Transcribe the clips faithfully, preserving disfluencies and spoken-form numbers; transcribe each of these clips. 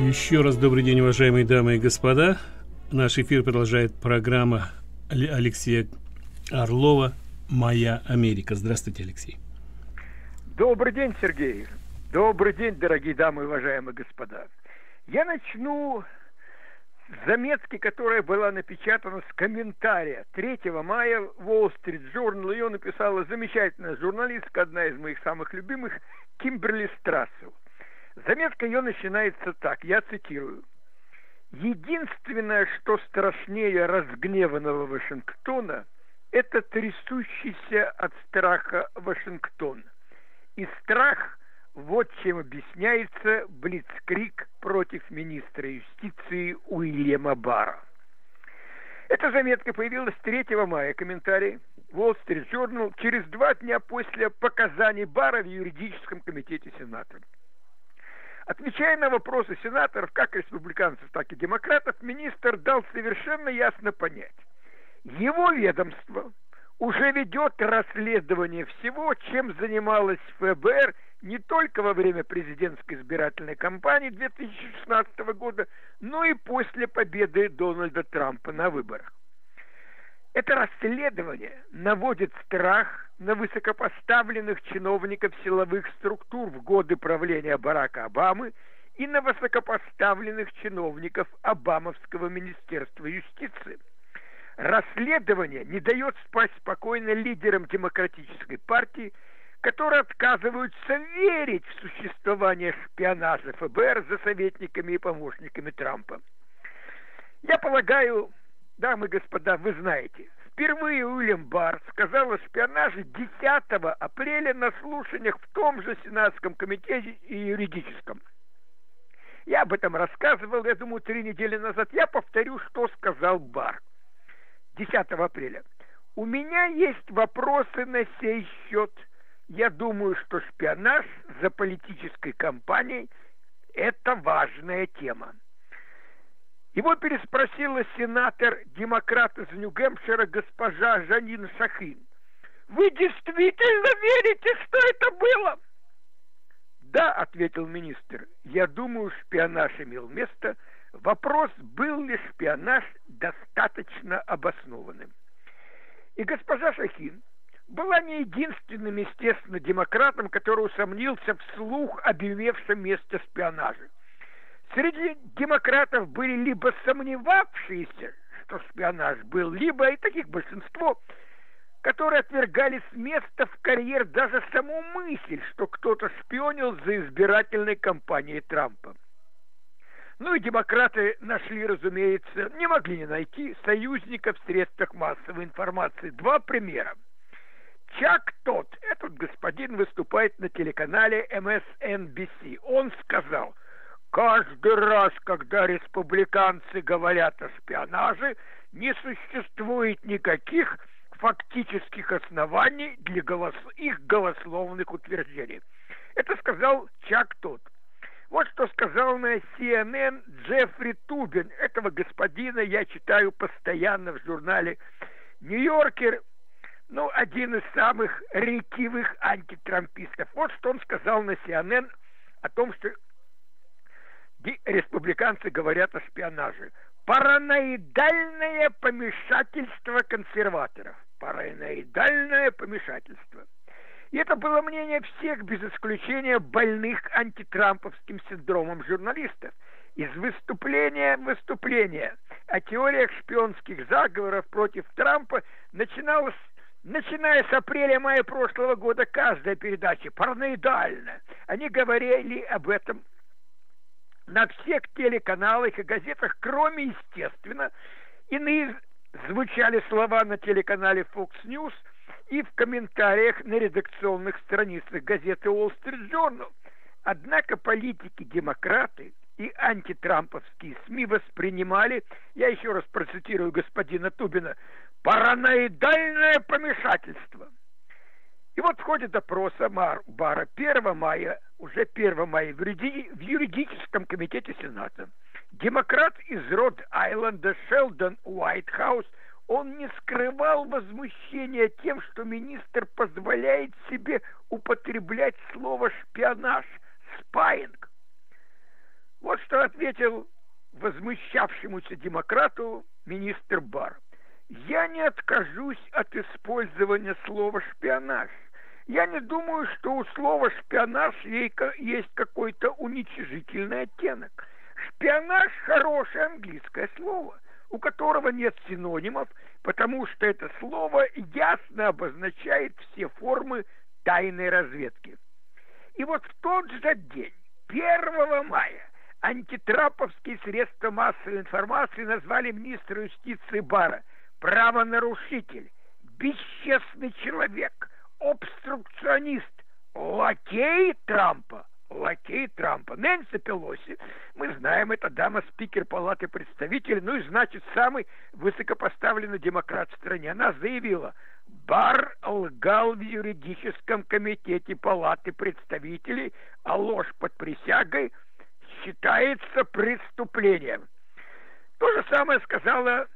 Еще раз добрый день, уважаемые дамы и господа. Наш эфир продолжает программа Алексея Орлова «Моя Америка». Здравствуйте, Алексей. Добрый день, Сергей. Добрый день, дорогие дамы и уважаемые господа. Я начну с заметки, которая была напечатана с комментария третьего мая в Wall Street Journal. Ее написала замечательная журналистка, одна из моих самых любимых, Кимберли Страссел. Заметка ее начинается так, я цитирую. «Единственное, что страшнее разгневанного Вашингтона, это трясущийся от страха Вашингтон. И страх, вот чем объясняется блицкриг против министра юстиции Уильяма Барра». Эта заметка появилась третьего мая, комментарий Wall Street Journal, через два дня после показаний Барра в юридическом комитете Сената. Отвечая на вопросы сенаторов, как республиканцев, так и демократов, министр дал совершенно ясно понять. Его ведомство уже ведет расследование всего, чем занималась ФБР не только во время президентской избирательной кампании две тысячи шестнадцатого года, но и после победы Дональда Трампа на выборах. Это расследование наводит страх на высокопоставленных чиновников силовых структур в годы правления Барака Обамы и на высокопоставленных чиновников Обамовского министерства юстиции. Расследование не дает спать спокойно лидерам демократической партии, которые отказываются верить в существование шпионажа ФБР за советниками и помощниками Трампа. Я полагаю, дамы и господа, вы знаете, впервые Уильям Барр сказал о шпионаже десятого апреля на слушаниях в том же Сенатском комитете и юридическом. Я об этом рассказывал, я думаю, три недели назад. Я повторю, что сказал Барр десятого апреля. У меня есть вопросы на сей счет. Я думаю, что шпионаж за политической кампанией – это важная тема. Его переспросила сенатор-демократ из Нью-Гэмпшира госпожа Жанин Шахин. «Вы действительно верите, что это было?» «Да», — ответил министр, — «я думаю, шпионаж имел место. Вопрос, был ли шпионаж достаточно обоснованным». И госпожа Шахин была не единственным, естественно, демократом, который усомнился вслух объявившем место шпионажа. Среди демократов были либо сомневавшиеся, что шпионаж был, либо, и таких большинство, которые отвергали с места в карьер даже саму мысль, что кто-то шпионил за избирательной кампанией Трампа. Ну и демократы нашли, разумеется, не могли не найти союзников в средствах массовой информации. Два примера. Чак Тодд, этот господин, выступает на телеканале эм эс эн би си. Он сказал: «Каждый раз, когда республиканцы говорят о шпионаже, не существует никаких фактических оснований для голос... их голословных утверждений». Это сказал Чак Тодд. Вот что сказал на си эн эн Джеффри Тубин. Этого господина я читаю постоянно в журнале «Нью-Йоркер». Ну, один из самых ретивых антитрампистов. Вот что он сказал на си эн эн о том, что республиканцы говорят о шпионаже. Параноидальное помешательство консерваторов. Параноидальное помешательство. И это было мнение всех, без исключения больных антитрамповским синдромом журналистов. Из выступления в выступление о теориях шпионских заговоров против Трампа начиналось, начиная с апреля-мая прошлого года, каждая передача параноидальна. Они говорили об этом на всех телеканалах и газетах, кроме, естественно, иные звучали слова на телеканале Fox News и в комментариях на редакционных страницах газеты Wall Street Journal. Однако политики-демократы и антитрамповские СМИ воспринимали, я еще раз процитирую господина Тубина, параноидальное помешательство. И вот в ходе допроса Барра первого мая, уже первого мая в юридическом комитете Сената, демократ из Род-Айленда Шелдон Уайтхаус, он не скрывал возмущения тем, что министр позволяет себе употреблять слово «шпионаж», «спайинг». Вот что ответил возмущавшемуся демократу министр Барр. «Я не откажусь от использования слова «шпионаж». Я не думаю, что у слова «шпионаж» есть какой-то уничижительный оттенок. Шпионаж – хорошее английское слово, у которого нет синонимов, потому что это слово ясно обозначает все формы тайной разведки». И вот в тот же день, первого мая, антитрамповские средства массовой информации назвали министра юстиции Барра правонарушитель, бесчестный человек, обструкционист, лакей Трампа. Лакей Трампа. Нэнси Пелоси, мы знаем, это дама спикер Палаты представителей, ну и значит самый высокопоставленный демократ в стране. Она заявила: Барр лгал в юридическом комитете Палаты представителей, а ложь под присягой считается преступлением. То же самое сказала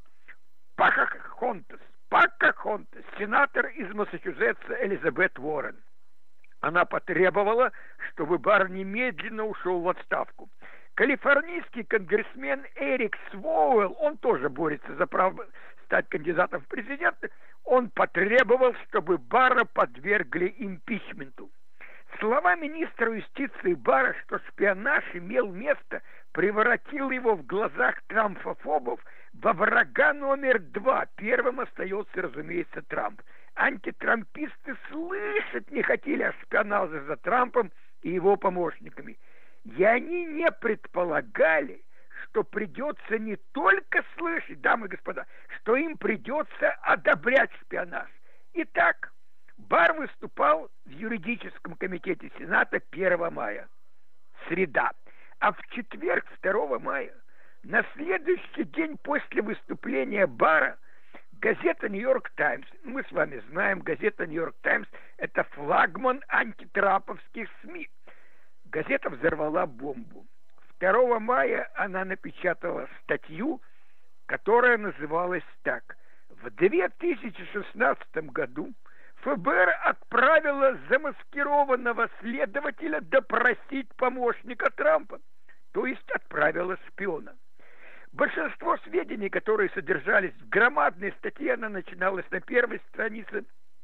Покахонтас. Покахонтас, сенатор из Массачусетса Элизабет Уоррен. Она потребовала, чтобы Барр немедленно ушел в отставку. Калифорнийский конгрессмен Эрик Своуэлл, он тоже борется за право стать кандидатом в президенты, он потребовал, чтобы Барра подвергли импичменту. Слова министра юстиции Барра, что шпионаж имел место, превратил его в глазах трампофобов во врага номер два. Первым остается, разумеется, Трамп. Антитрамписты слышать не хотели о шпионаже за Трампом и его помощниками. И они не предполагали, что придется не только слышать, дамы и господа, что им придется одобрять шпионаж. Итак, Барр выступал в юридическом комитете Сената первого мая. Среда. А в четверг, второго мая, на следующий день после выступления Барра, газета «Нью-Йорк Таймс», мы с вами знаем, газета «Нью-Йорк Таймс» – это флагман антитрамповских СМИ. Газета взорвала бомбу. второго мая она напечатала статью, которая называлась так: «В две тысячи шестнадцатом году ФБР отправило замаскированного следователя допросить помощника Трампа, то есть отправило шпиона». Большинство сведений, которые содержались в громадной статье, она начиналась на первой странице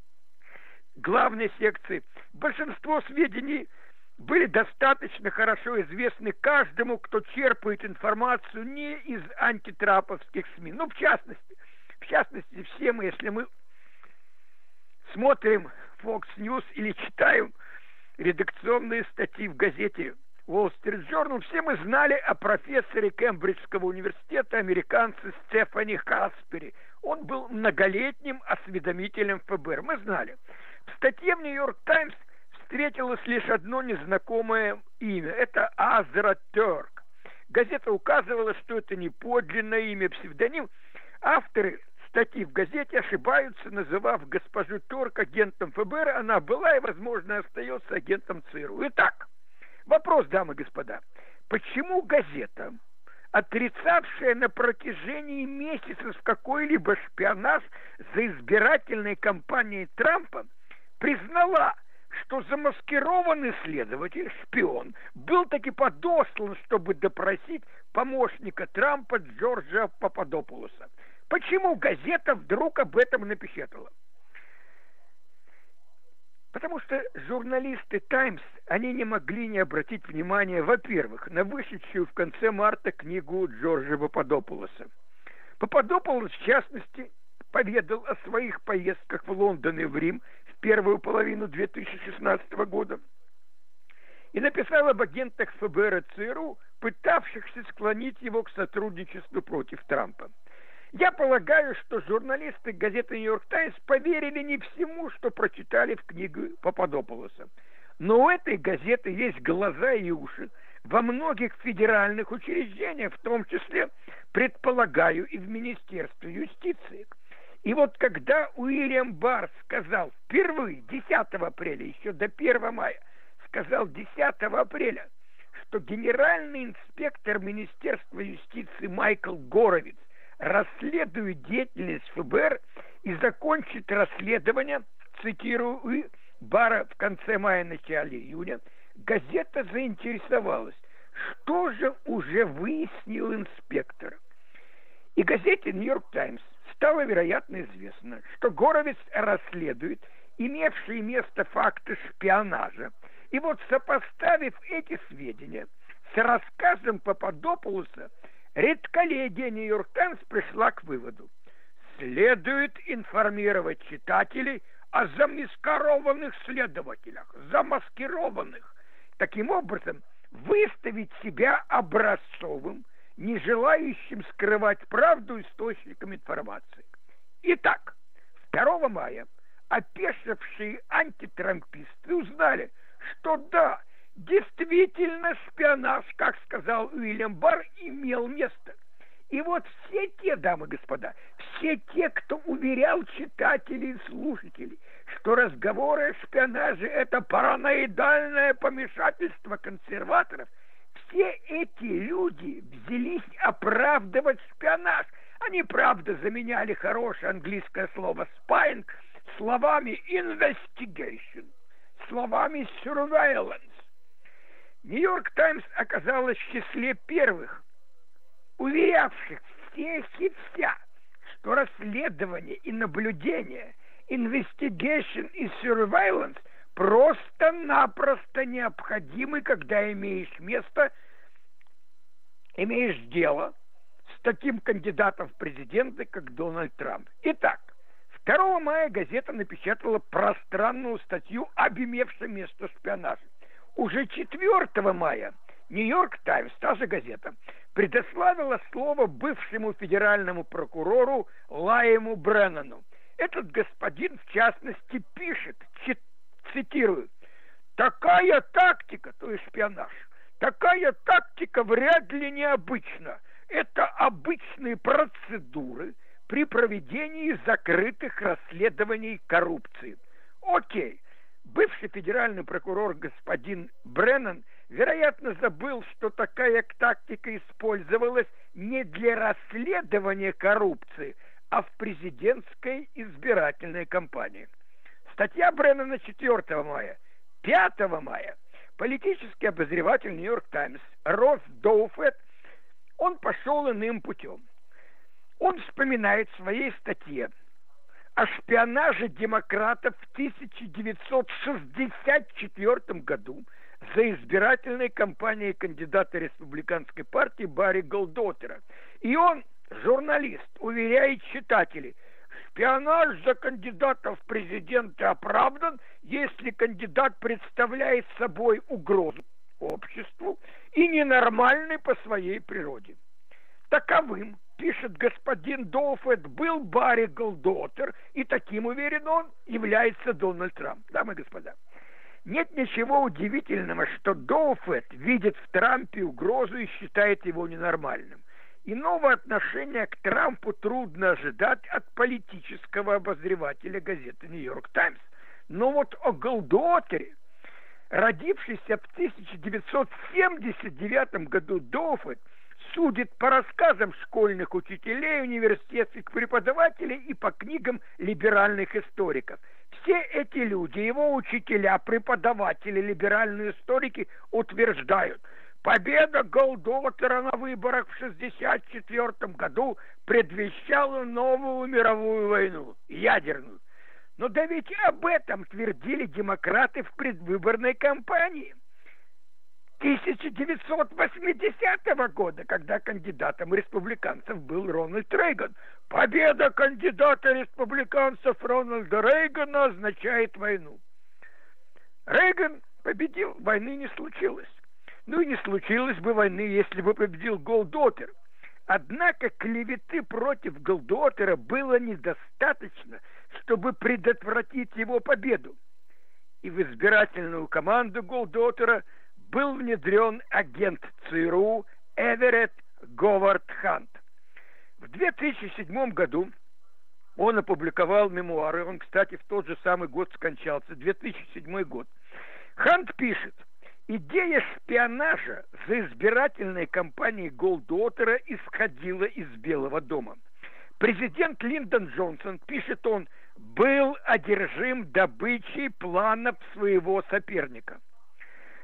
главной секции. Большинство сведений были достаточно хорошо известны каждому, кто черпает информацию не из антитрамповских СМИ. Ну, в частности, в частности, все мы, если мы смотрим Fox News или читаем редакционные статьи в газете Wall Street Journal, все мы знали о профессоре Кембриджского университета, американце Стефани Хаспери. Он был многолетним осведомителем ФБР. Мы знали. В статье в Нью-Йорк Таймс встретилось лишь одно незнакомое имя. Это Азра Терк. Газета указывала, что это не подлинное имя, псевдоним. Авторы статьи в газете ошибаются, называв госпожу Терк агентом ФБР. Она была и, возможно, остается агентом ЦРУ. Итак, вопрос, дамы и господа. Почему газета, отрицавшая на протяжении месяцев какой-либо шпионаж за избирательной кампанией Трампа, признала, что замаскированный следователь, шпион, был таки подослан, чтобы допросить помощника Трампа Джорджа Пападопулоса? Почему газета вдруг об этом напечатала? Потому что журналисты «Таймс», они не могли не обратить внимания, во-первых, на вышедшую в конце марта книгу Джорджа Пападопулоса. Пападопулос, в частности, поведал о своих поездках в Лондон и в Рим в первую половину две тысячи шестнадцатого года и написал об агентах ФБР и ЦРУ, пытавшихся склонить его к сотрудничеству против Трампа. Я полагаю, что журналисты газеты «Нью-Йорк Таймс» поверили не всему, что прочитали в книге Пападопулоса. Но у этой газеты есть глаза и уши во многих федеральных учреждениях, в том числе, предполагаю, и в Министерстве юстиции. И вот когда Уильям Барр сказал впервые, десятого апреля, еще до первого мая, сказал десятого апреля, что генеральный инспектор Министерства юстиции Майкл Горовиц расследует деятельность ФБР и закончит расследование, цитирую Барра в конце мая, начале июня, газета заинтересовалась, Что же уже выяснил инспектор? И газете «Нью-Йорк Таймс» стало, вероятно, известно, что Горовиц расследует имевшие место факты шпионажа. И вот, сопоставив эти сведения с рассказом Пападополуса, редколлегия «Нью-Йорк Таймс» пришла к выводу: следует информировать читателей о замаскированных следователях, замаскированных. Таким образом, выставить себя образцовым, не желающим скрывать правду источником информации. Итак, второго мая опешившие антитрамписты узнали, что да, действительно шпионаж, как сказал Уильям Барр, имел место. И вот все те, дамы и господа, все те, кто уверял читателей и слушателей, что разговоры о шпионаже – это параноидальное помешательство консерваторов, все эти люди взялись оправдывать шпионаж. Они, правда, заменяли хорошее английское слово «spying» словами «investigation», словами «surveillance». «Нью-Йорк Таймс» оказалась в числе первых, уверявших всех и вся, что расследование и наблюдение, investigation и surveillance просто-напросто необходимы, когда имеешь место, имеешь дело с таким кандидатом в президенты, как Дональд Трамп. Итак, второго мая газета напечатала пространную статью об имевшем место шпионаже. Уже четвертого мая «Нью-Йорк Таймс», та же газета, предоставила слово бывшему федеральному прокурору Лайму Бреннану. Этот господин, в частности, пишет, цитирую: «Такая тактика, то есть шпионаж, такая тактика вряд ли необычна. Это обычные процедуры при проведении закрытых расследований коррупции». Окей. Бывший федеральный прокурор господин Бреннан, вероятно, забыл, что такая тактика использовалась не для расследования коррупции, а в президентской избирательной кампании. Статья Бреннана четвертого мая. пятого мая политический обозреватель «Нью-Йорк Таймс» Росс Доуфет, он пошел иным путем. Он вспоминает в своей статье о шпионаже демократов в тысяча девятьсот шестьдесят четвёртом году за избирательной кампанией кандидата республиканской партии Барри Голдотера. И он, журналист, уверяет читателей: шпионаж за кандидата в президенты оправдан, если кандидат представляет собой угрозу обществу и ненормальный по своей природе. Таковым, пишет господин Доуфет, был Барри Голдотер, и таким, уверен он, является Дональд Трамп. Дамы и господа, нет ничего удивительного, что Доуфет видит в Трампе угрозу и считает его ненормальным. Иного отношения к Трампу трудно ожидать от политического обозревателя газеты «Нью-Йорк Таймс». Но вот о Голдотере, родившийся в тысяча девятьсот семьдесят девятом году, Доуфет судит по рассказам школьных учителей, университетских преподавателей и по книгам либеральных историков. Все эти люди, его учителя, преподаватели, либеральные историки, утверждают: победа Голдотера на выборах в шестьдесят четвёртом году предвещала новую мировую войну, ядерную. Но да ведь об этом твердили демократы в предвыборной кампании тысяча девятьсот восьмидесятого года, когда кандидатом республиканцев был Рональд Рейган. Победа кандидата республиканцев Рональда Рейгана означает войну. Рейган победил, войны не случилось. Ну и не случилось бы войны, если бы победил Голдотер. Однако клеветы против Голдотера было недостаточно, чтобы предотвратить его победу. И в избирательную команду Голдотера был внедрен агент ЦРУ Эверетт Говард Хант. В две тысячи седьмом году он опубликовал мемуары, он, кстати, в тот же самый год скончался, две тысячи седьмой год. Хант пишет: идея шпионажа за избирательной кампанией Голдотера исходила из Белого дома. Президент Линдон Джонсон, пишет он, был одержим добычей планов своего соперника.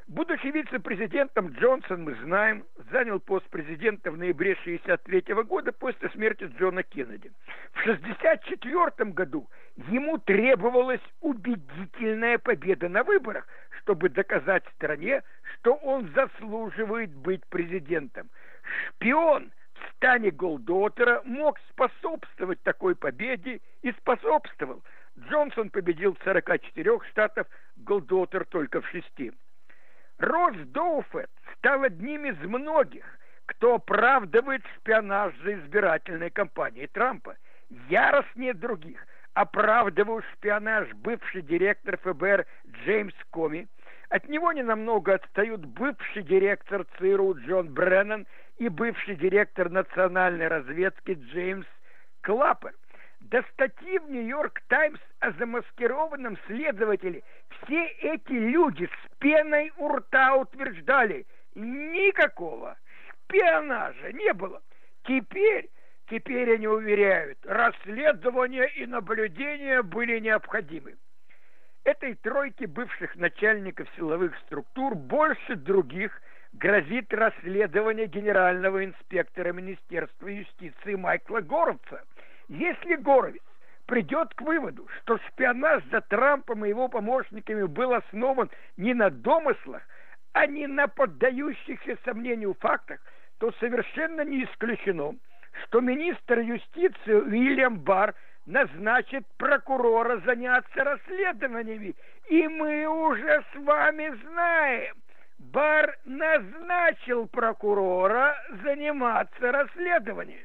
Будучи вице-президентом, Джонсон, мы знаем, занял пост президента в ноябре шестьдесят третьего года после смерти Джона Кеннеди. В шестьдесят четвёртом году ему требовалась убедительная победа на выборах, чтобы доказать стране, что он заслуживает быть президентом. Шпион в стане Голдуотера мог способствовать такой победе и способствовал. Джонсон победил в сорока четырёх штатах, Голдуотер только в шести. Росс Доуфет стал одним из многих, кто оправдывает шпионаж за избирательной кампанией Трампа. Яростнее других оправдывал шпионаж бывший директор эф бэ эр Джеймс Коми. От него ненамного отстают бывший директор цэ эр у Джон Бреннан и бывший директор национальной разведки Джеймс Клаппер. До статьи в Нью-Йорк Таймс о замаскированном следователе все эти люди с пеной у рта утверждали: никакого шпионажа не было. Теперь, теперь они уверяют, расследование и наблюдения были необходимы. Этой тройке бывших начальников силовых структур больше других грозит расследование генерального инспектора Министерства юстиции Майкла Горовца. Если Горовец придет к выводу, что шпионаж за Трампом и его помощниками был основан не на домыслах, а не на поддающихся сомнению фактах, то совершенно не исключено, что министр юстиции Уильям Барр назначит прокурора заняться расследованиями. И мы уже с вами знаем, Барр назначил прокурора заниматься расследованием.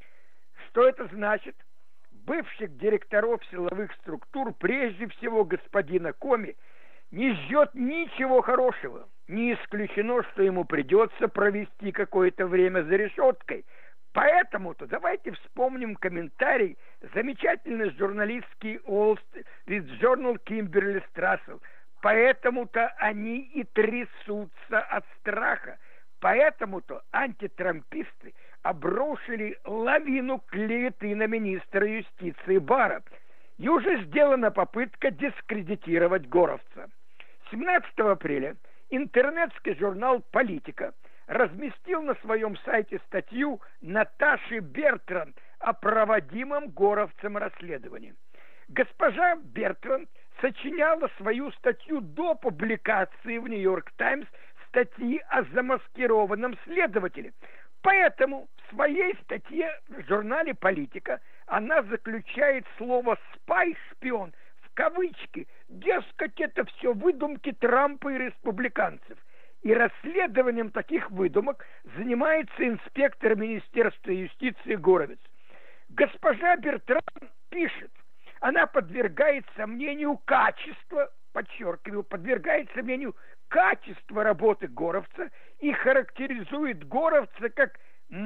Что это значит? Бывших директоров силовых структур, прежде всего господина Коми, не ждет ничего хорошего. Не исключено, что ему придется провести какое-то время за решеткой. Поэтому-то давайте вспомним комментарий замечательный журналистский Wall Street Journal Кимберли Страссел. Поэтому-то они и трясутся от страха. Поэтому-то антитрамписты обрушили лавину клеветы на министра юстиции Барра. И уже сделана попытка дискредитировать Горовца. семнадцатого апреля интернетский журнал «Политика» разместил на своем сайте статью Наташи Бертранд о проводимом Горовцем расследовании. Госпожа Бертранд сочиняла свою статью до публикации в Нью-Йорк Таймс статьи о замаскированном следователе. Поэтому в своей статье в журнале «Политика» она заключает слово «спай», «шпион» в кавычки. Дескать, это все выдумки Трампа и республиканцев. И расследованием таких выдумок занимается инспектор Министерства юстиции Горовец. Госпожа Бертран пишет, она подвергает сомнению качество, подчеркиваю, подвергает сомнению качество работы Горовца и характеризует Горовца как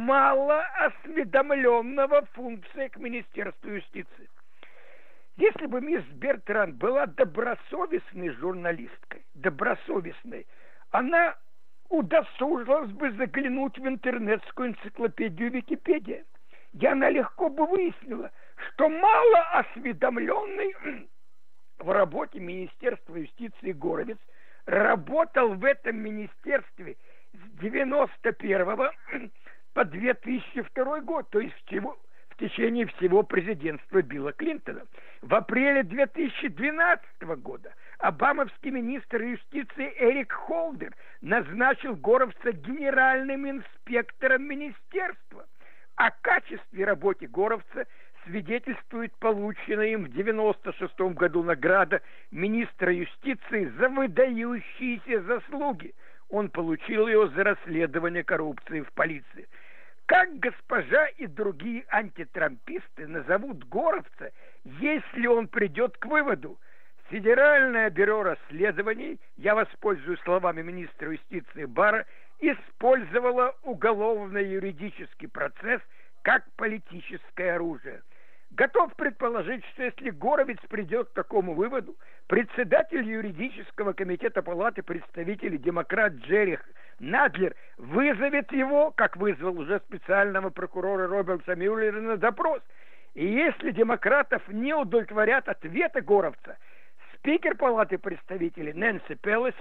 малоосведомленного в функциях Министерства юстиции. Если бы мисс Бертран была добросовестной журналисткой, добросовестной, она удосужилась бы заглянуть в интернетскую энциклопедию Википедия, и она легко бы выяснила, что малоосведомленный в работе Министерства юстиции Горовец работал в этом министерстве с девяносто первого по две тысячи второй год, то есть всего, в течение всего президентства Билла Клинтона. В апреле две тысячи двенадцатого года обамовский министр юстиции Эрик Холдер назначил Горовца генеральным инспектором министерства. О качестве работы Горовца свидетельствует полученная им в девяносто шестом году награда министра юстиции за выдающиеся заслуги. Он получил ее за расследование коррупции в полиции. Как госпожа и другие антитрамписты назовут Горовца, если он придет к выводу: Федеральное бюро расследований, я воспользуюсь словами министра юстиции Барра, использовало уголовно-юридический процесс как политическое оружие. Готов предположить, что если Горовец придет к такому выводу, председатель юридического комитета Палаты представителей демократ Джерри Надлер вызовет его, как вызвал уже специального прокурора Роберта Мюллера, на допрос. И если демократов не удовлетворят ответы Горовца, спикер Палаты представителей Нэнси Пелоси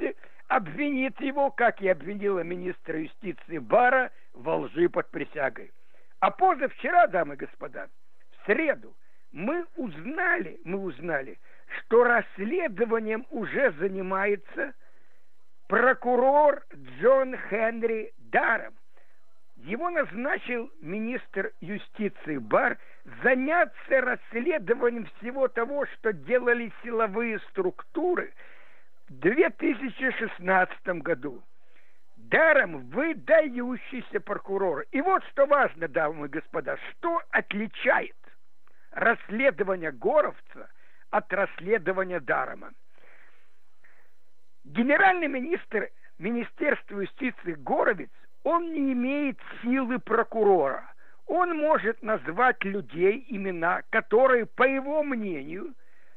обвинит его, как и обвинила министра юстиции Барра, во лжи под присягой. А позавчера, дамы и господа, в среду, мы узнали, мы узнали, что расследованием уже занимается прокурор Джон Хенри Даром. Его назначил министр юстиции Барр заняться расследованием всего того, что делали силовые структуры в две тысячи шестнадцатом году. Даром выдающийся прокурор. И вот что важно, дамы и господа, что отличает расследование Горовца от расследования Дарома. Генеральный министр Министерства юстиции Горовец, он не имеет силы прокурора. Он может назвать людей, имена, которые, по его мнению,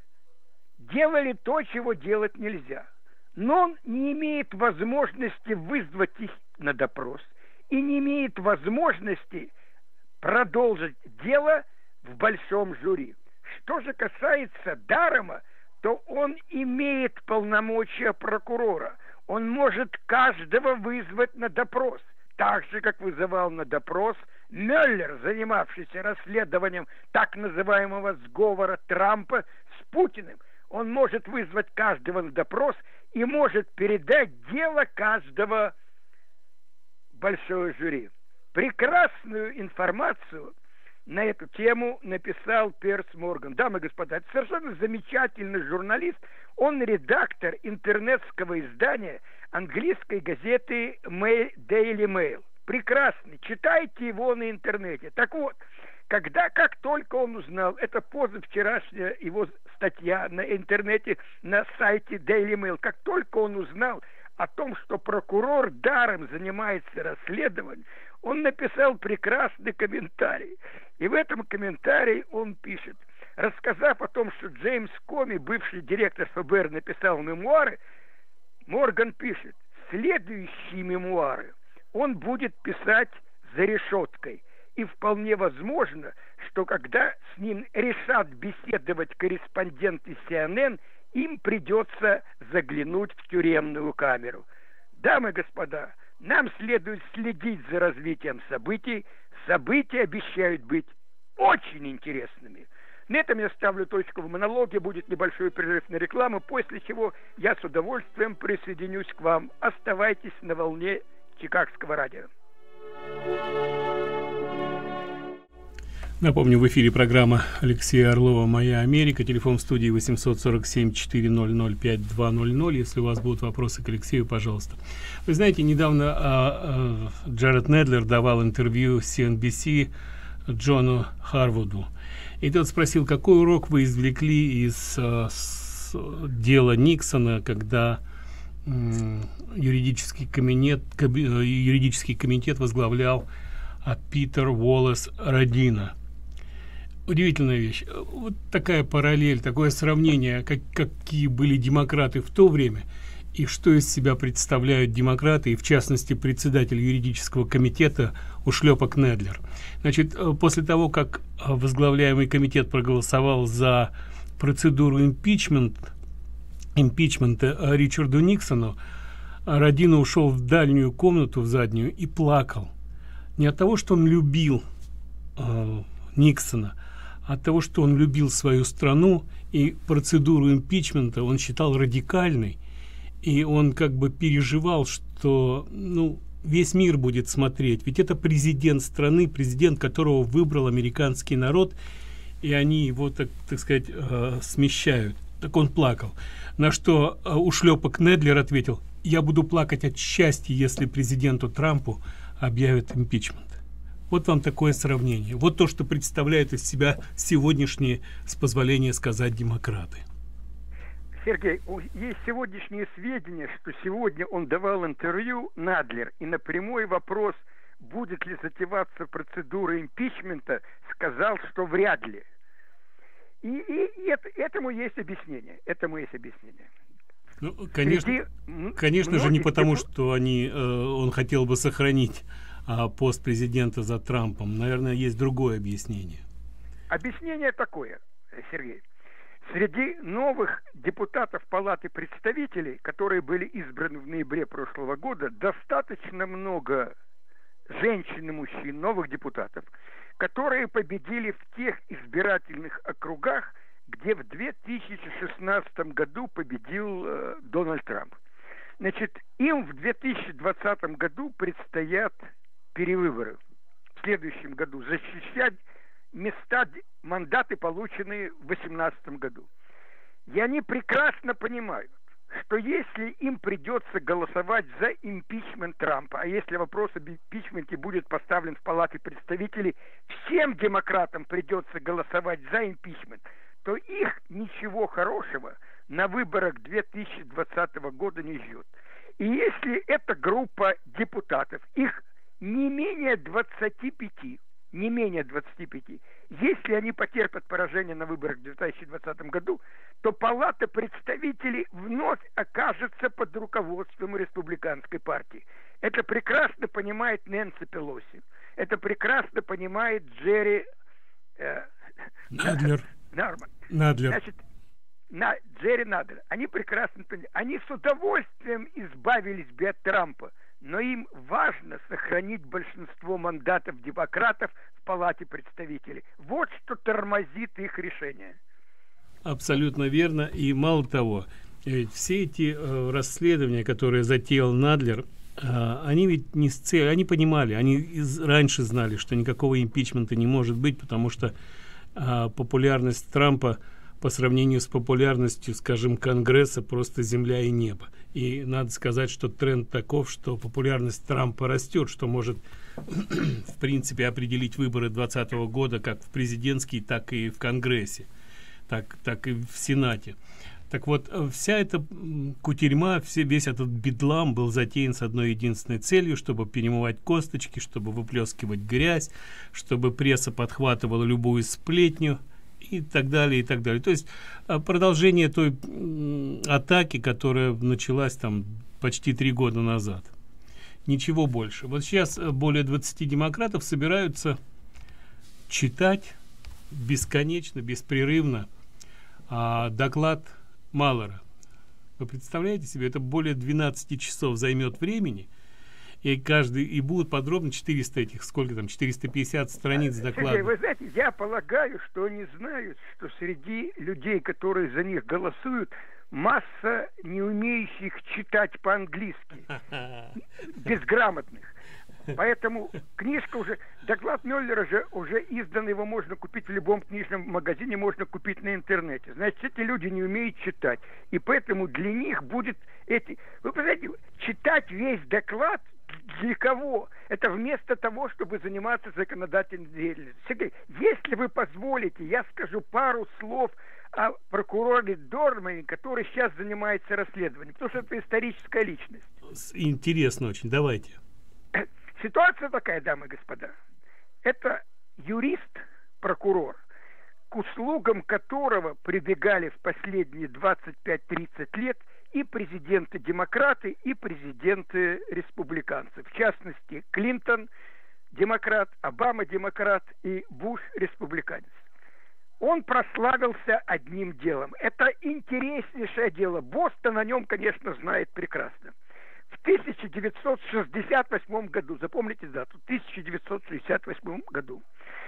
делали то, чего делать нельзя. Но он не имеет возможности вызвать их на допрос и не имеет возможности продолжить дело в большом жюри. Что же касается Дарома, то он имеет полномочия прокурора. Он может каждого вызвать на допрос, так же, как вызывал на допрос Мюллер, занимавшийся расследованием так называемого сговора Трампа с Путиным. Он может вызвать каждого на допрос и может передать дело каждого в большое жюри. Прекрасную информацию на эту тему написал Перс Морган. Дамы и господа, это совершенно замечательный журналист. Он редактор интернетского издания английской газеты Daily Mail. Прекрасный. Читайте его на интернете. Так вот, когда, как только он узнал, это позавчерашняя его статья на интернете, на сайте Daily Mail, как только он узнал о том, что прокурор Даром занимается расследованием, он написал прекрасный комментарий. И в этом комментарии он пишет: рассказав о том, что Джеймс Коми, бывший директор эф бэ эр, написал мемуары, Морган пишет: следующие мемуары он будет писать за решеткой. И вполне возможно, что когда с ним решат беседовать корреспонденты си эн эн, им придется заглянуть в тюремную камеру. Дамы и господа, нам следует следить за развитием событий. События обещают быть очень интересными. На этом я ставлю точку в монологе. Будет небольшой перерыв на рекламу, после чего я с удовольствием присоединюсь к вам. Оставайтесь на волне Чикагского радио. Напомню, в эфире программа Алексея Орлова «Моя Америка». Телефон в студии восемьсот сорок семь четыреста пять два ноль ноль. Если у вас будут вопросы к Алексею, пожалуйста. Вы знаете, недавно а, а, Джаред Недлер давал интервью си эн би си Джону Харвуду. И тот спросил, какой урок вы извлекли из а, с, дела Никсона, когда м, юридический комитет, каб, юридический комитет возглавлял а, Питер Уоллес Родина. Удивительная вещь. Вот такая параллель, такое сравнение, как, какие были демократы в то время и что из себя представляют демократы, и в частности председатель юридического комитета ушлепок Недлер. Значит, после того, как возглавляемый комитет проголосовал за процедуру импичмент, импичмента Ричарду Никсону, Родина ушел в дальнюю комнату, в заднюю, и плакал. Не от того, что он любил э, Никсона, а от того, что он любил свою страну, и процедуру импичмента он считал радикальной, и он как бы переживал, что ну, весь мир будет смотреть. Ведь это президент страны, президент, которого выбрал американский народ, и они его, так, так сказать, э, смещают. Так он плакал. На что э, ушлепок Недлер ответил: я буду плакать от счастья, если президенту Трампу объявят импичмент. Вот вам такое сравнение. Вот то, что представляют из себя сегодняшние, с позволения сказать, демократы. Сергей, есть сегодняшние сведения, что сегодня он давал интервью, Надлер, и на прямой вопрос, будет ли затеваться процедура импичмента, сказал, что вряд ли. И, и, и это, этому есть объяснение. Этому есть объяснение. Ну, конечно, Среди конечно же, не потому, что они, э, он хотел бы сохранить а, пост президента за Трампом. Наверное, есть другое объяснение. Объяснение такое, Сергей, Среди новых депутатов Палаты представителей, которые были избраны в ноябре прошлого года, достаточно много женщин и мужчин, новых депутатов, которые победили в тех избирательных округах, где в две тысячи шестнадцатом году победил э, Дональд Трамп. Значит, им в две тысячи двадцатом году предстоят перевыборы. В следующем году защищать места, мандаты, полученные в две тысячи восемнадцатом году. И они прекрасно понимают, что если им придется голосовать за импичмент Трампа, а если вопрос об импичменте будет поставлен в Палате представителей, всем демократам придется голосовать за импичмент, то их ничего хорошего на выборах две тысячи двадцатого года не ждет. И если эта группа депутатов, их не менее двадцати пяти, не менее двадцати пяти, если они потерпят поражение на выборах в две тысячи двадцатом году, то Палата представителей вновь окажется под руководством республиканской партии. Это прекрасно понимает Нэнси Пелоси. Это прекрасно понимает Джерри э, Надлер. Норман. Надлер. Значит, на, Джерри Надлер. Они прекрасно понимают. Они с удовольствием избавились бы от Трампа, но им важно сохранить большинство мандатов демократов в Палате представителей. Вот что тормозит их решение. Абсолютно верно. И мало того, ведь все эти э, расследования, которые затеял Надлер, э, они ведь не с целью, они понимали, они из, раньше знали, что никакого импичмента не может быть, потому что э, популярность Трампа по сравнению с популярностью, скажем, Конгресса просто земля и небо. И надо сказать, что тренд таков, что популярность Трампа растет, что может в принципе определить выборы двадцатого года как в президентские, так и в Конгрессе, так, так и в Сенате. Так вот, вся эта кутерьма, все, весь этот бедлам был затеян с одной единственной целью, чтобы перемывать косточки, чтобы выплескивать грязь, чтобы пресса подхватывала любую сплетню, и так далее, и так далее. То есть продолжение той атаки, которая началась там почти три года назад. Ничего больше. Вот сейчас более двадцати демократов собираются читать бесконечно, беспрерывно а, доклад Маллера. Вы представляете себе, это более двенадцати часов займет времени, и каждый, и будут подробно четыреста этих, сколько там, четыреста пятьдесят страниц доклада. Сергей, вы знаете, я полагаю, что они знают, что среди людей, которые за них голосуют, масса не умеющих читать по-английски, безграмотных. Поэтому книжка уже, доклад Мюллера же уже издан, его можно купить в любом книжном магазине, можно купить на интернете. Значит, эти люди не умеют читать, и поэтому для них будет эти... Вы понимаете, читать весь доклад для кого? Это вместо того, чтобы заниматься законодательной деятельностью. Сергей, если вы позволите, я скажу пару слов о прокуроре Дормане, который сейчас занимается расследованием, потому что это историческая личность. Интересно очень, давайте. Ситуация такая, дамы и господа. Это юрист, прокурор, к услугам которого прибегали в последние двадцать пять тридцать лет и президенты-демократы, и президенты-республиканцы. В частности, Клинтон демократ, Обама демократ и Буш республиканец. Он прославился одним делом. Это интереснейшее дело. Бостон о нем, конечно, знает прекрасно. В тысяча девятьсот шестьдесят восьмом году, запомните дату, в тысяча девятьсот шестьдесят восьмом году,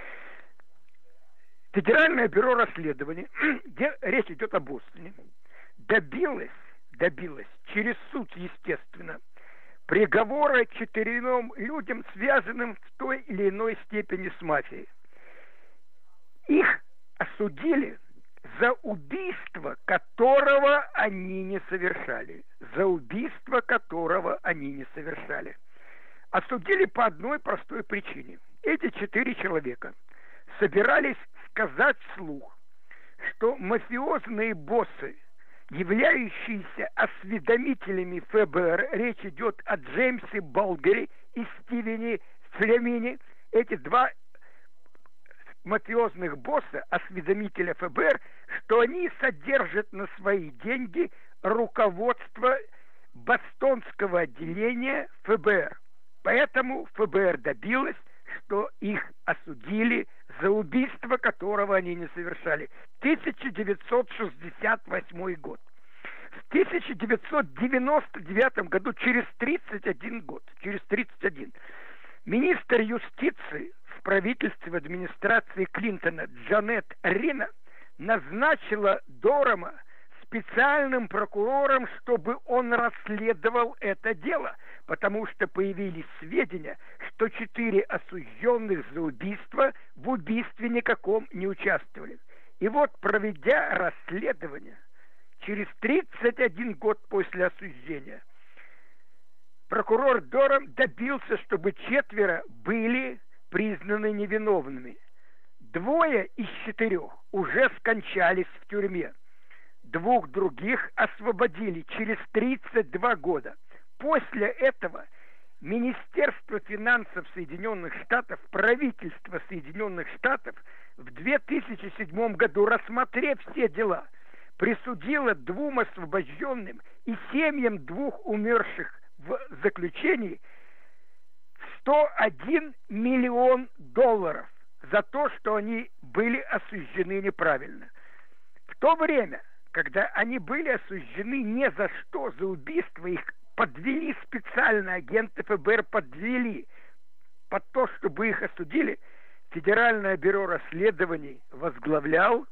Федеральное бюро расследований, где речь идет о Бостоне, добилось, добилось через суд, естественно, приговора четырем людям, связанным в той или иной степени с мафией. Их осудили за убийство, которого они не совершали. За убийство, которого они не совершали. Осудили по одной простой причине. Эти четыре человека собирались сказать вслух, что мафиозные боссы, являющиеся осведомителями эф бэ эр, речь идет о Джеймсе Болгере и Стивене Флемине, эти два мафиозных босса, осведомителя эф бэ эр, что они содержат на свои деньги руководство бостонского отделения эф бэ эр. Поэтому эф бэ эр добилась, что их осудили за убийство которого они не совершали. тысяча девятьсот шестьдесят восьмой год. В тысяча девятьсот девяносто девятом году, через тридцать один год, через тридцать один, министр юстиции в правительстве, в администрации Клинтона Джанет Рина назначила Дорема специальным прокурором, чтобы он расследовал это дело, потому что появились сведения, что четыре осужденных за убийство в убийстве никаком не участвовали. И вот, проведя расследование, через тридцать один год после осуждения, прокурор Дорем добился, чтобы четверо были признаны невиновными. Двое из четырех уже скончались в тюрьме. Двух других освободили через тридцать два года. После этого Министерство финансов Соединенных Штатов, правительство Соединенных Штатов в две тысячи седьмом году, рассмотрев все дела, присудило двум освобожденным и семьям двух умерших в заключении сто один миллион долларов за то, что они были осуждены неправильно. В то время, когда они были осуждены не за что, за убийство, их подвели специально, агенты ФБР подвели под то, чтобы их осудили, Федеральное бюро расследований возглавлял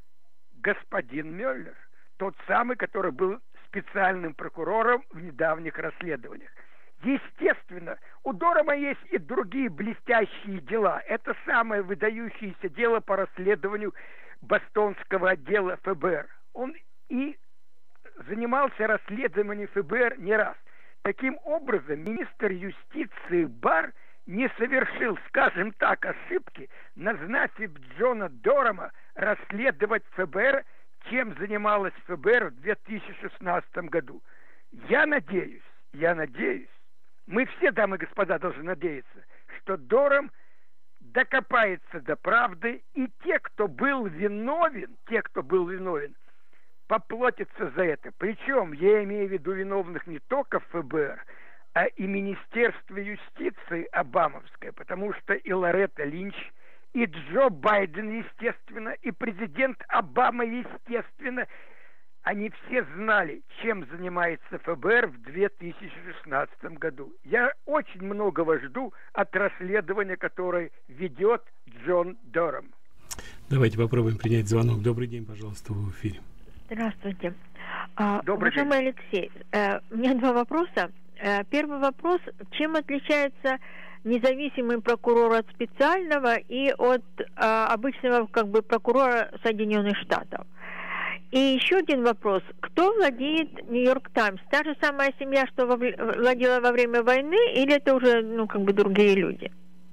господин Мюллер, тот самый, который был специальным прокурором в недавних расследованиях. Естественно, у Дорема есть и другие блестящие дела. Это самое выдающееся дело по расследованию бостонского отдела ФБР. Он и занимался расследованием ФБР не раз. Таким образом, министр юстиции Барр не совершил, скажем так, ошибки, назначив Джона Дорема расследовать ФБР, чем занималась ФБР в две тысячи шестнадцатом году. Я надеюсь, я надеюсь, мы все, дамы и господа, должны надеяться, что Дорем докопается до правды, и те, кто был виновен, те, кто был виновен, поплатятся за это. Причем я имею в виду виновных не только в ФБР, а и Министерство юстиции обамовское, потому что и Лоретта Линч, и Джо Байден, естественно, и президент Обама, естественно, они все знали, чем занимается ФБР в две тысячи шестнадцатом году. Я очень многого жду от расследования, которое ведет Джон Дорем. Давайте попробуем принять звонок. Добрый день, пожалуйста, в эфире. Здравствуйте. Добрый Уважаемый день. Алексей, у меня два вопроса. Первый вопрос. Чем отличается независимый прокурор от специального и от обычного как бы прокурора Соединенных Штатов? И еще один вопрос. Кто владеет Нью-Йорк Таймс? Та же самая семья, что владела во время войны, или это уже, ну, как бы другие люди?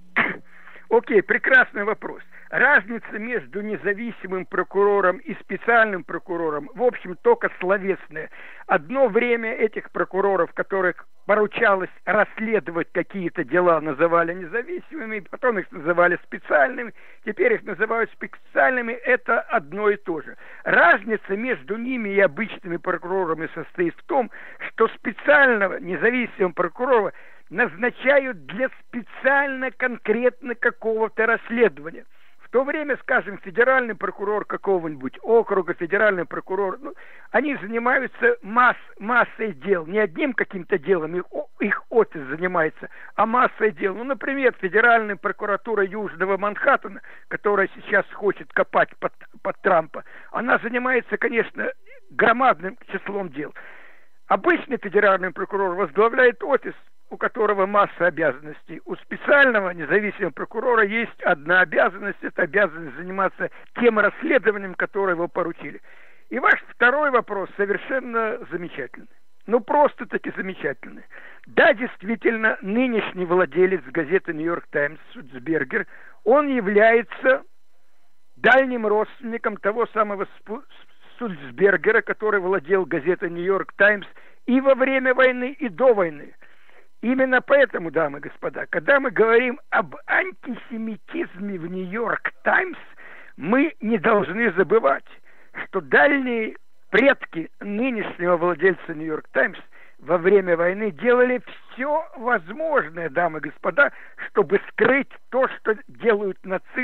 Окей, прекрасный вопрос. Разница между независимым прокурором и специальным прокурором, в общем, только словесная. Одно время этих прокуроров, которых поручалось расследовать какие-то дела, называли независимыми, потом их называли специальными, теперь их называют специальными, это одно и то же. Разница между ними и обычными прокурорами состоит в том, что специального независимого прокурора назначают для специально конкретно какого-то расследования. В то время, скажем, федеральный прокурор какого-нибудь округа, федеральный прокурор, ну, они занимаются масс, массой дел, не одним каким-то делом, их, их офис занимается, а массой дел. Ну, например, федеральная прокуратура Южного Манхэттена, которая сейчас хочет копать под, под Трампа, она занимается, конечно, громадным числом дел. Обычный федеральный прокурор возглавляет офис, у которого масса обязанностей. У специального независимого прокурора есть одна обязанность, это обязанность заниматься тем расследованием, которое его поручили. И ваш второй вопрос совершенно замечательный. Ну, просто-таки замечательный. Да, действительно, нынешний владелец газеты «Нью-Йорк Таймс» Сульцбергер, он является дальним родственником того самого Сульцбергера, который владел газетой «Нью-Йорк Таймс» и во время войны, и до войны. Именно поэтому, дамы и господа, когда мы говорим об антисемитизме в «Нью-Йорк Таймс», мы не должны забывать, что дальние предки нынешнего владельца «Нью-Йорк Таймс» во время войны делали все возможное, дамы и господа, чтобы скрыть то, что делают нацисты в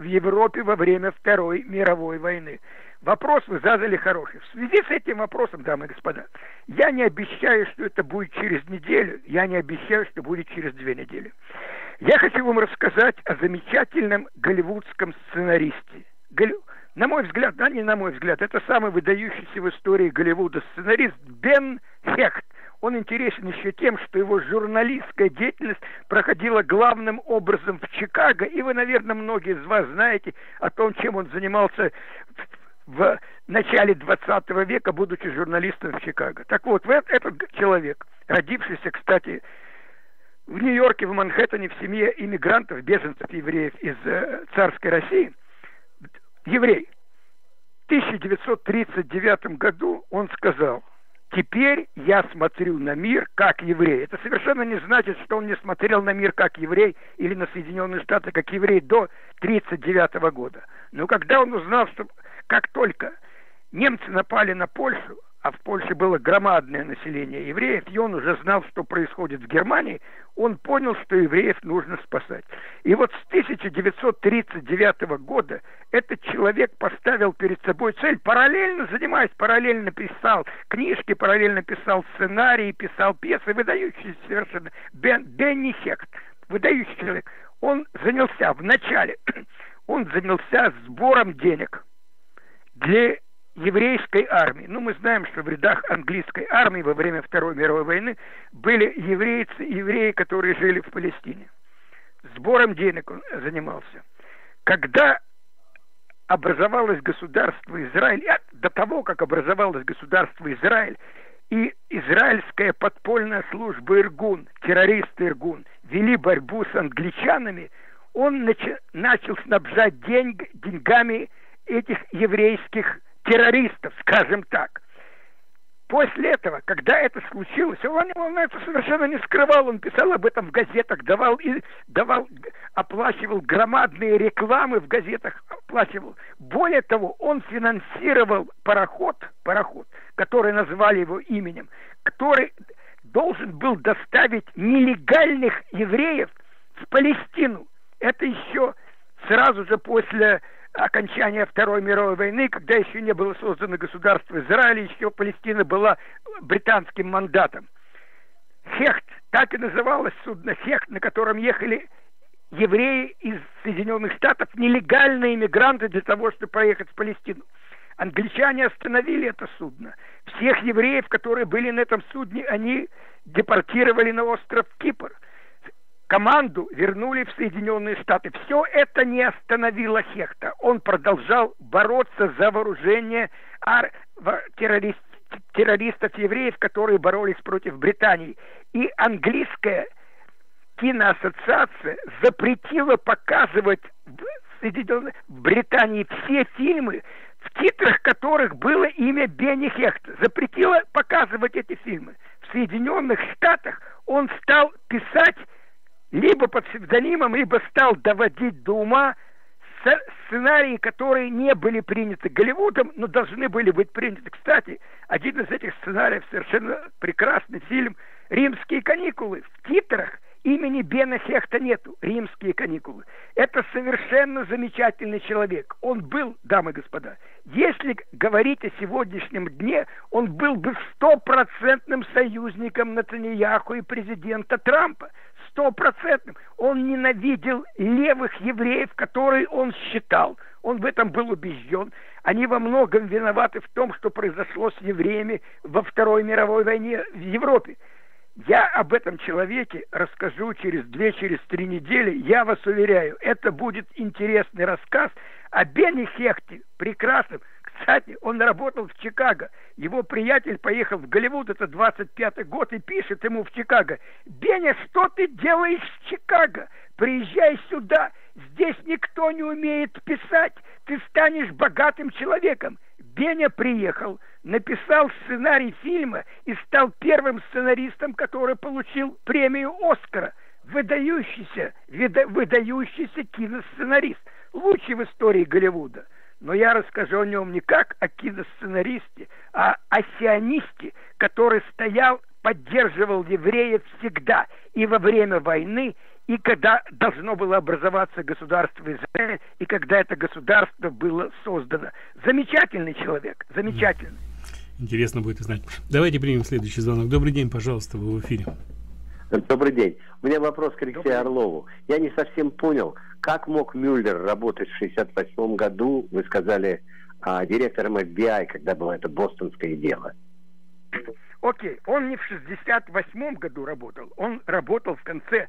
в Европе во время Второй мировой войны? Вопрос вы задали хороший. В связи с этим вопросом, дамы и господа, я не обещаю, что это будет через неделю, я не обещаю, что будет через две недели. Я хочу вам рассказать о замечательном голливудском сценаристе. Голли... На мой взгляд, да, не на мой взгляд, это самый выдающийся в истории Голливуда сценарист Бен Хехт. Он интересен еще тем, что его журналистская деятельность проходила главным образом в Чикаго, и вы, наверное, многие из вас знаете о том, чем он занимался в начале двадцатого века, будучи журналистом в Чикаго. Так вот, этот человек, родившийся, кстати, в Нью-Йорке, в Манхэттене, в семье иммигрантов, беженцев, евреев из э, царской России, еврей, в тысяча девятьсот тридцать девятом году он сказал: «Теперь я смотрю на мир как еврей». Это совершенно не значит, что он не смотрел на мир как еврей или на Соединенные Штаты как еврей до тридцать девятого года. Но когда он узнал, что как только немцы напали на Польшу, а в Польше было громадное население евреев, и он уже знал, что происходит в Германии, он понял, что евреев нужно спасать. И вот с тысяча девятьсот тридцать девятого года этот человек поставил перед собой цель, параллельно занимаясь, параллельно писал книжки, параллельно писал сценарии, писал пьесы, выдающийся совершенно Бен, Бенни Хехт, выдающий человек. Он занялся вначале, он занялся сбором денег для еврейской армии. Ну, мы знаем, что в рядах английской армии во время Второй мировой войны были еврейцы, евреи, которые жили в Палестине. Сбором денег он занимался. Когда образовалось государство Израиль, а до того, как образовалось государство Израиль, и израильская подпольная служба Иргун, террористы Иргун, вели борьбу с англичанами, он нач- начал снабжать деньг, деньгами этих еврейских террористов, скажем так. После этого, когда это случилось, он, он это совершенно не скрывал, он писал об этом в газетах, давал, и, давал, оплачивал громадные рекламы в газетах, оплачивал. Более того, он финансировал пароход, пароход, который назвали его именем, который должен был доставить нелегальных евреев в Палестину. Это еще сразу же после окончания Второй мировой войны, когда еще не было создано государство Израиль, еще Палестина была британским мандатом. Хехт, так и называлось судно Хехт, на котором ехали евреи из Соединенных Штатов, нелегальные иммигранты для того, чтобы проехать в Палестину. Англичане остановили это судно. Всех евреев, которые были на этом судне, они депортировали на остров Кипр. Команду вернули в Соединенные Штаты. Все это не остановило Хехта. Он продолжал бороться за вооружение ар... террорист... террористов-евреев, которые боролись против Британии. И английская киноассоциация запретила показывать в, Соединен... в Британии все фильмы, в титрах которых было имя Бенни Хехта. Запретила показывать эти фильмы. В Соединенных Штатах он стал писать либо под псевдонимом, либо стал доводить до ума сценарии, которые не были приняты Голливудом, но должны были быть приняты. Кстати, один из этих сценариев, совершенно прекрасный фильм «Римские каникулы». В титрах имени Бена Хехта нету. «Римские каникулы». Это совершенно замечательный человек. Он был, дамы и господа, если говорить о сегодняшнем дне, он был бы стопроцентным союзником Нетаньяху и президента Трампа. Стопроцентным. Он ненавидел левых евреев, которые он считал. Он в этом был убежден. Они во многом виноваты в том, что произошло с евреями во Второй мировой войне в Европе. Я об этом человеке расскажу через две, через три недели. Я вас уверяю, это будет интересный рассказ о Бенни Хехте, прекрасном. Кстати, он работал в Чикаго. Его приятель поехал в Голливуд, это двадцать пятый год, и пишет ему в Чикаго: «Беня, что ты делаешь в Чикаго? Приезжай сюда. Здесь никто не умеет писать. Ты станешь богатым человеком». Беня приехал, написал сценарий фильма и стал первым сценаристом, который получил премию Оскара. Выдающийся, выда, выдающийся киносценарист. Лучший в истории Голливуда. Но я расскажу о нем не как о киносценаристе, а о сионисте, который стоял, поддерживал евреев всегда, и во время войны, и когда должно было образоваться государство Израиль, и когда это государство было создано. Замечательный человек, замечательный. Интересно будет узнать. Давайте примем следующий звонок. Добрый день, пожалуйста, вы в эфире. Добрый день. У меня вопрос к Алексею Орлову. Я не совсем понял, как мог Мюллер работать в шестьдесят восьмом году, вы сказали, а, директором эф би ай, когда было это бостонское дело? Окей, он не в шестьдесят восьмом году работал, он работал в конце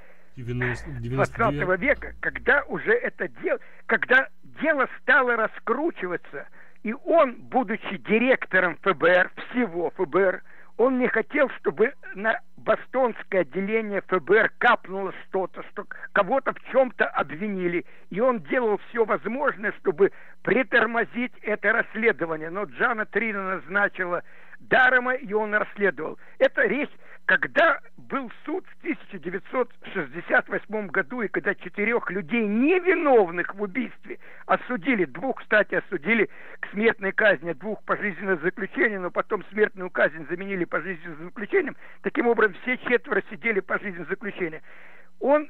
двадцатого века, когда уже это дело, когда дело стало раскручиваться, и он, будучи директором эф бэ эр, всего эф бэ эр, он не хотел, чтобы на бостонское отделение эф бэ эр капнуло что-то, что кого-то в чем-то обвинили. И он делал все возможное, чтобы притормозить это расследование. Но Джана Трина назначила Дарема, и он расследовал. Это речь, когда был суд в тысяча девятьсот шестьдесят восьмом году, и когда четырех людей, невиновных в убийстве, осудили, двух, кстати, осудили к смертной казни, двух пожизненное заключение, но потом смертную казнь заменили пожизненным заключением. Таким образом, все четверо сидели пожизненное заключение. Он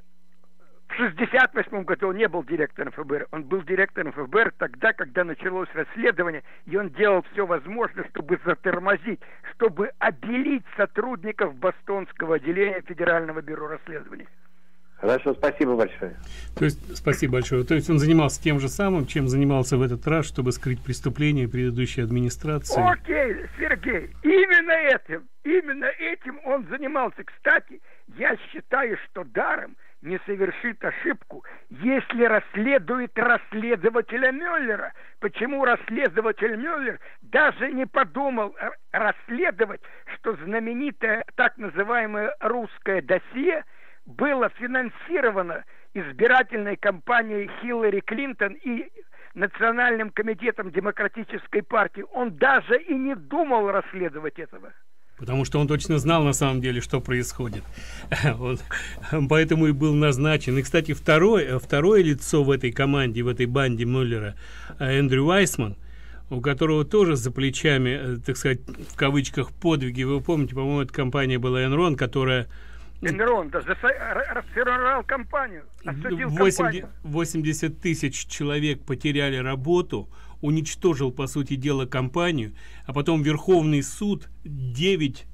в шестьдесят восьмом году он не был директором эф бэ эр, он был директором эф бэ эр тогда, когда началось расследование, и он делал все возможное, чтобы затормозить, чтобы обелить сотрудников бостонского отделения Федерального бюро расследований. Хорошо, спасибо большое. То есть, спасибо большое. То есть он занимался тем же самым, чем занимался в этот раз, чтобы скрыть преступления предыдущей администрации. Окей, Сергей, именно этим, именно этим он занимался. Кстати, я считаю, что Дарем не совершит ошибку, если расследует расследователя Мюллера. Почему расследователь Мюллер даже не подумал расследовать, что знаменитое так называемое русское досье было финансировано избирательной кампанией Хиллари Клинтон и Национальным комитетом Демократической партии. Он даже и не думал расследовать этого. Потому что он точно знал на самом деле, что происходит. Он, поэтому и был назначен. И, кстати, второе, второе лицо в этой команде, в этой банде Мюллера, Эндрю Уайсман, у которого тоже за плечами, так сказать, в кавычках, подвиги. Вы помните, по-моему, эта компания была Enron, которая... Enron, да, расформировал компанию, осудил компанию. восемьдесят тысяч человек потеряли работу, уничтожил, по сути дела, компанию, а потом Верховный суд девять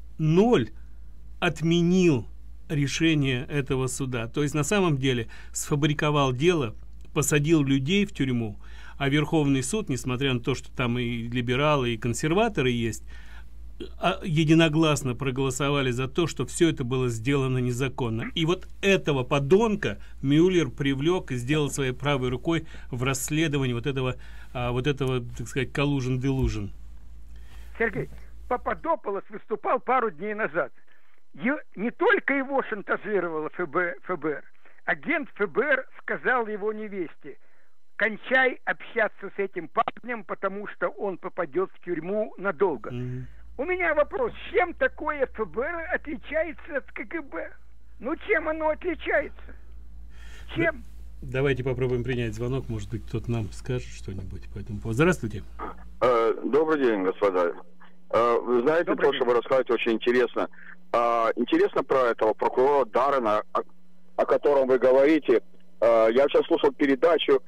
ноль отменил решение этого суда. То есть на самом деле сфабриковал дело, посадил людей в тюрьму, а Верховный суд, несмотря на то, что там и либералы, и консерваторы есть, единогласно проголосовали за то, что все это было сделано незаконно. И вот этого подонка Мюллер привлек и сделал своей правой рукой в расследовании вот этого, а, вот этого, так сказать, collusion-delusion. Сергей, Пападополос выступал пару дней назад. И не только его шантажировало эф бэ эр. Агент эф бэ эр сказал его невесте: кончай общаться с этим парнем, потому что он попадет в тюрьму надолго. Mm-hmm. У меня вопрос, чем такое эф бэ эр отличается от ка гэ бэ? Ну, чем оно отличается? Чем? Давайте попробуем принять звонок, может быть, кто-то нам скажет что-нибудь по этому поводу. Здравствуйте. Добрый день, господа. Вы знаете, Добрый то, день. что вы рассказываете, очень интересно. Интересно про этого прокурора Дарена, о котором вы говорите. Я сейчас слушал передачу.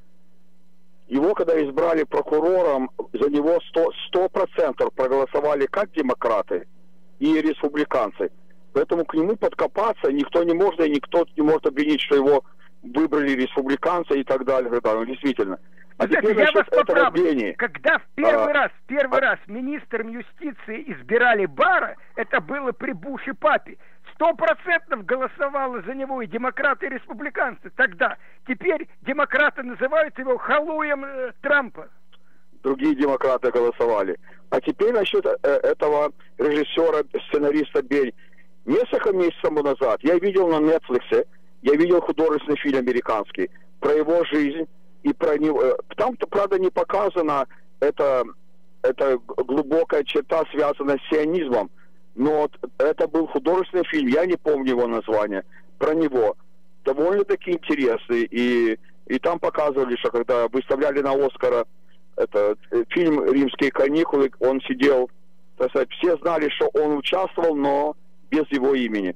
Его, когда избрали прокурором, за него сто процентов проголосовали как демократы и республиканцы. Поэтому к нему подкопаться никто не может, и никто не может обвинить, что его выбрали республиканцы и так далее. И так далее. Действительно. А Знаете, теперь я вас поправлю. Бенни. Когда в первый а, раз, первый а, раз министром юстиции избирали Барра, это было при Буше папе. Сто процентов голосовало за него и демократы, и республиканцы тогда. Теперь демократы называют его халуем э, Трампа. Другие демократы голосовали. А теперь насчет э, этого режиссера, сценариста Бень. Несколько месяцев назад я видел на Netflix, я видел художественный фильм американский про его жизнь и про него. Там-то, правда, не показана эта, эта глубокая черта, связанная с сионизмом. Но вот это был художественный фильм, я не помню его название, про него. Довольно-таки интересный. И, и там показывали, что когда выставляли на Оскара это, фильм «Римские каникулы», он сидел, так сказать, все знали, что он участвовал, но без его имени.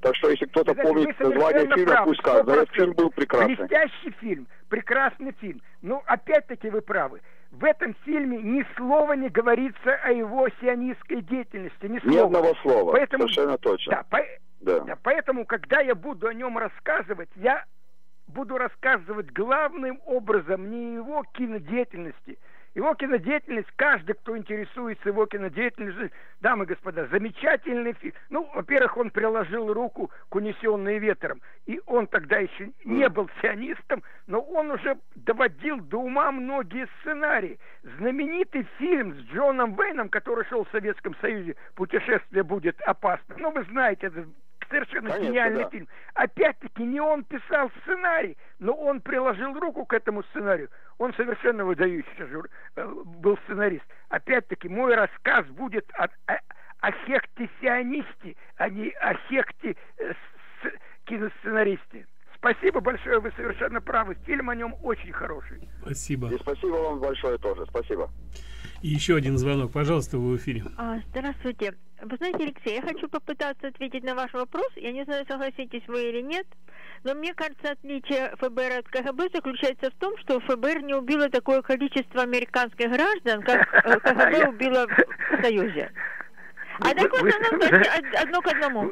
Так что, если кто-то Знаете, помнит название фильма, правы, пусть скажет. сто процентов. Этот фильм был прекрасный. Блестящий фильм, прекрасный фильм. Но опять-таки вы правы. В этом фильме ни слова не говорится о его сионистской деятельности. Ни, Ни слова. одного слова. Поэтому, Совершенно точно. Да, по, да. да, поэтому, когда я буду о нем рассказывать, я буду рассказывать главным образом не его кинодеятельности. Его кинодеятельность, каждый, кто интересуется его кинодеятельностью, дамы и господа, замечательный фильм. Ну, во-первых, он приложил руку к «Унесенной ветром», и он тогда еще не был сионистом, но он уже доводил до ума многие сценарии. Знаменитый фильм с Джоном Вейном, который шел в Советском Союзе, «Путешествие будет опасно». Ну, вы знаете, это совершенно Конечно, гениальный да. фильм. Опять-таки, не он писал сценарий, но он приложил руку к этому сценарию. Он совершенно выдающийся жур... был сценарист. Опять-таки, мой рассказ будет о, о, о хехте-сионисте, а не о хехте э, с... киносценаристе. Спасибо большое, вы совершенно правы. Фильм о нем очень хороший. Спасибо. И спасибо вам большое тоже. Спасибо. И еще один звонок. Пожалуйста, вы в эфире. А, здравствуйте. Вы знаете, Алексей, я хочу попытаться ответить на ваш вопрос. Я не знаю, согласитесь вы или нет, но мне кажется, отличие ФБР от КГБ заключается в том, что ФБР не убило такое количество американских граждан, как КГБ убило в Союзе. А так в основном одно к одному.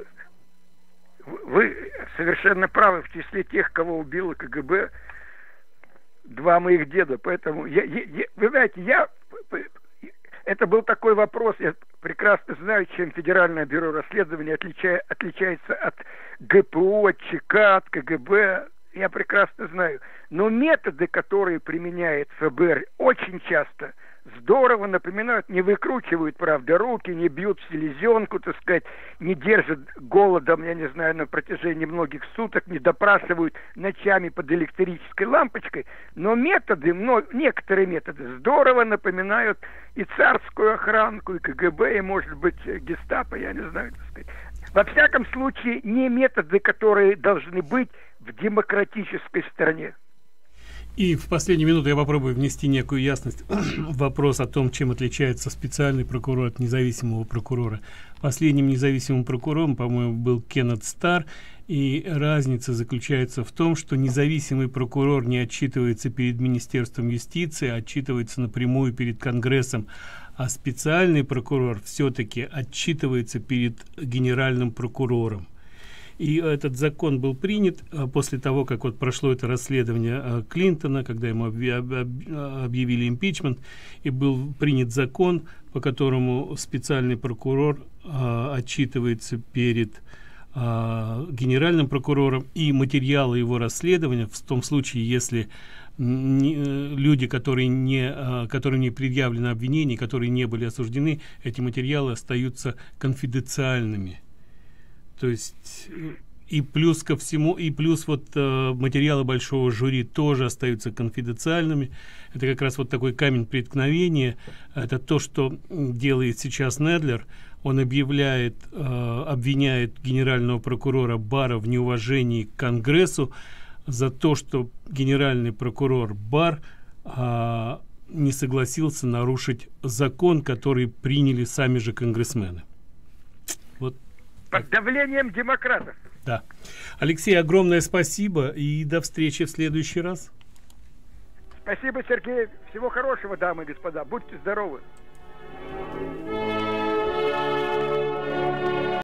Вы совершенно правы. В числе тех, кого убило КГБ, два моих деда. Поэтому, я, я, я, вы знаете, я... Это был такой вопрос, я прекрасно знаю, чем Федеральное бюро расследования отлича, отличается от ГПУ, от ЧК, от КГБ. Я прекрасно знаю. Но методы, которые применяет ФБР, очень часто здорово напоминают, не выкручивают, правда, руки, не бьют в селезенку, так сказать, не держат голодом, я не знаю, на протяжении многих суток, не допрашивают ночами под электрической лампочкой, но методы, некоторые методы здорово напоминают и царскую охранку, и КГБ, и, может быть, гестапо, я не знаю, так сказать. Во всяком случае, не методы, которые должны быть в демократической стране. И в последнюю минуту я попробую внести некую ясность в вопрос о том, чем отличается специальный прокурор от независимого прокурора. Последним независимым прокурором, по-моему, был Кеннет Старр, и разница заключается в том, что независимый прокурор не отчитывается перед Министерством юстиции, а отчитывается напрямую перед Конгрессом, а специальный прокурор все-таки отчитывается перед генеральным прокурором. И этот закон был принят после того, как вот прошло это расследование Клинтона, когда ему объявили импичмент, и был принят закон, по которому специальный прокурор а, отчитывается перед а, генеральным прокурором, и материалы его расследования, в том случае, если не, люди, которые не, а, которым не предъявлено обвинений, которые не были осуждены, эти материалы остаются конфиденциальными. То есть и плюс ко всему, и плюс вот э, материалы большого жюри тоже остаются конфиденциальными. Это как раз вот такой камень преткновения. Это то, что делает сейчас Недлер. Он объявляет, э, обвиняет генерального прокурора Барра в неуважении к Конгрессу за то, что генеральный прокурор Барр э, не согласился нарушить закон, который приняли сами же конгрессмены. Вот. Под давлением демократов. Да. Алексей, огромное спасибо и до встречи в следующий раз. Спасибо, Сергей. Всего хорошего, дамы и господа. Будьте здоровы.